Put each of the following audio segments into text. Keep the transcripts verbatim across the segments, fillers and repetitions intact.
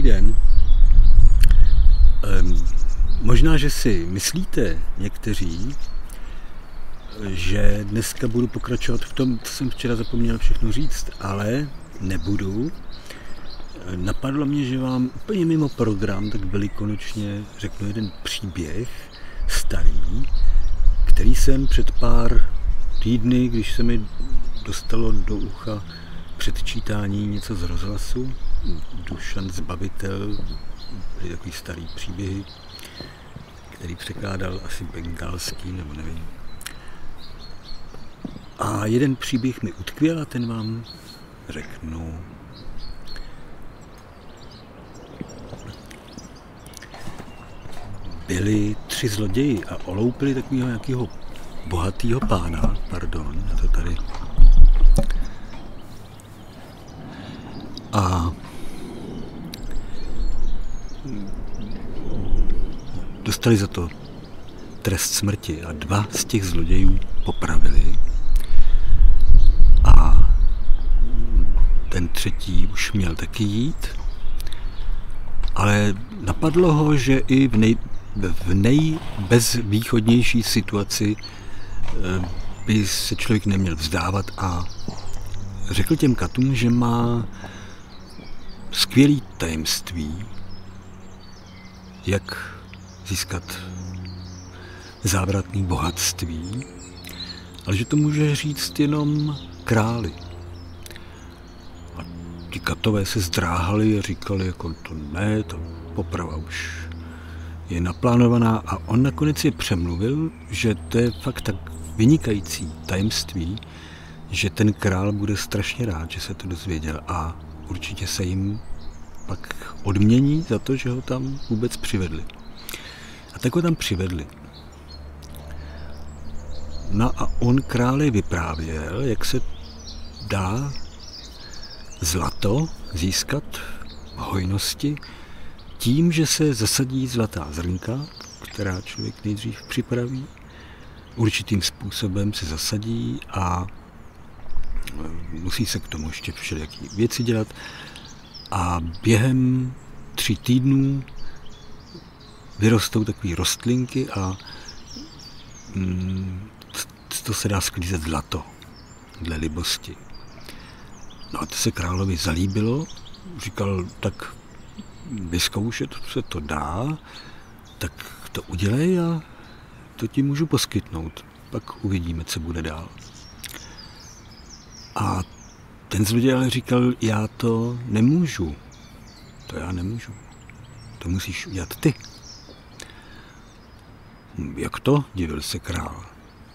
den. Ehm, možná, že si myslíte někteří, že dneska budu pokračovat v tom, co jsem včera zapomněl všechno říct, ale nebudu. Napadlo mě, že vám úplně mimo program tak velikonočně řeknu jeden příběh starý, který jsem před pár týdny, když se mi dostalo do ucha předčítání něco z rozhlasu, Dušan Zbavitel, byly takový starý příběhy, který překládal asi bengalský, nebo nevím. A jeden příběh mi utkvěl a ten vám řeknu. Byli tři zloději a oloupili takového nějakého bohatého pána, pardon, já to tady. A dostali za to trest smrti a dva z těch zlodějů popravili. A ten třetí už měl taky jít, ale napadlo ho, že i v, nej, v nejbezvýchodnější situaci by se člověk neměl vzdávat a řekl těm katům, že má skvělý tajemství, jak získat závratné bohatství, ale že to může říct jenom králi. A ti katové se zdráhali a říkali, jako to ne, to poprava už je naplánovaná a on nakonec je přemluvil, že to je fakt tak vynikající tajemství, že ten král bude strašně rád, že se to dozvěděl a určitě se jim pak odmění za to, že ho tam vůbec přivedli. A tak ho tam přivedli. No a on králi vyprávěl, jak se dá zlato získat v hojnosti tím, že se zasadí zlatá zrnka, která člověk nejdřív připraví, určitým způsobem se zasadí a musí se k tomu ještě všelijaký věci dělat a během tří týdnů vyrostou takové rostlinky a mm, to se dá sklízet zlato dle libosti. No a to se královi zalíbilo, říkal, tak vyzkoušet se to dá, tak to udělej a to ti můžu poskytnout. Pak uvidíme, co bude dál. A ten zloděj ale říkal, já to nemůžu. To já nemůžu. To musíš udělat ty. Jak to? Divil se král.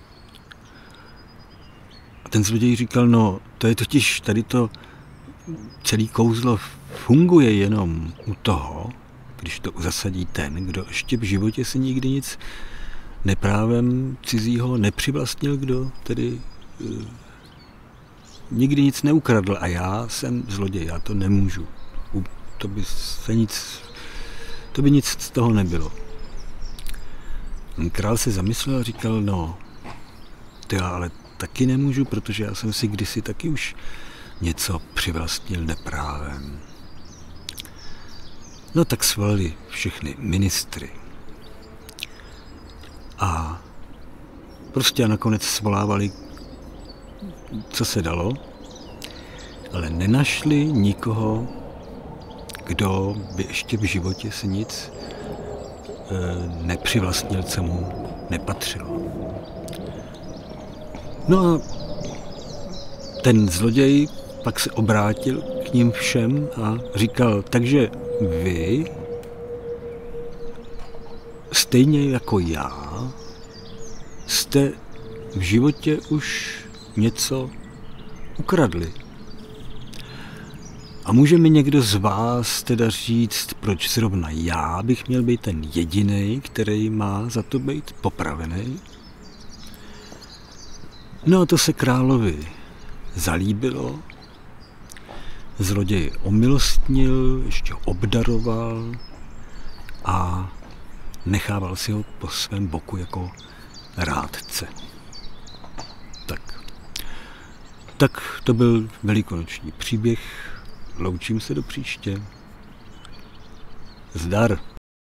A ten zloděj říkal, no, to je totiž, tady to celý kouzlo funguje jenom u toho, když to zasadí ten, kdo ještě v životě se nikdy nic neprávem cizího nepřivlastnil, kdo tedy uh, nikdy nic neukradl a já jsem zloděj, já to nemůžu. To by se nic, to by nic z toho nebylo. Král se zamyslel a říkal, no, to já ale taky nemůžu, protože já jsem si kdysi taky už něco přivlastnil neprávem. No tak svolali všechny ministry. A prostě nakonec svolávali, co se dalo, ale nenašli nikoho, kdo by ještě v životě se nic e, nepřivlastnil, co mu nepatřilo. No a ten zloděj pak se obrátil k ním všem a říkal, takže vy, stejně jako já, jste v životě už něco ukradli. A může mi někdo z vás teda říct, proč zrovna já bych měl být ten jediný, který má za to být popravený? No a to se královi zalíbilo. Zloděj omilostnil, ještě obdaroval a nechával si ho po svém boku jako rádce. Tak. Tak to byl velikonoční příběh. Loučím se do příště. Zdar.